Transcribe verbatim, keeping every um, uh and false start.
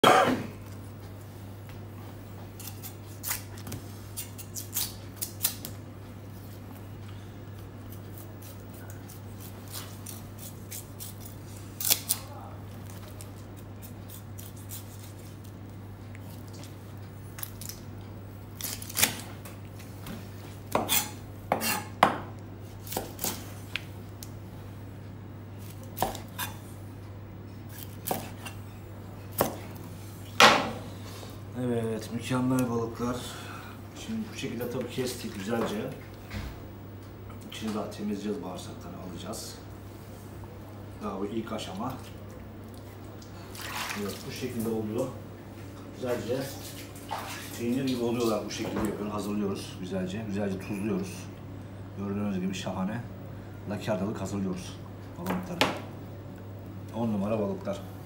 Evet, mükemmel balıklar. Şimdi bu şekilde tabii kestik güzelce. İçini daha temizleyeceğiz, bağırsaklarını alacağız. Daha bu ilk aşama. Evet, bu şekilde oluyor. Güzelce peynir gibi oluyorlar, bu şekilde yapıyoruz, hazırlıyoruz güzelce. Güzelce tuzluyoruz. Gördüğünüz gibi şahane lakardalık hazırlıyoruz balıkları. on numara balıklar.